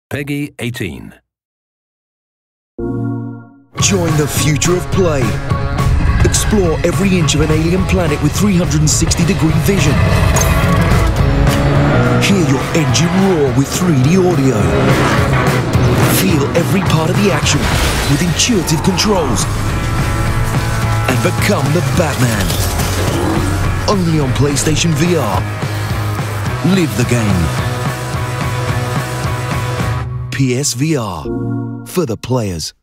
Peggy 18. Join the future of play. Explore every inch of an alien planet with 360-degree vision. Hear your engine roar with 3D audio. Feel every part of the action with intuitive controls. And become the Batman. Only on PlayStation VR. Live the game. PSVR for the players.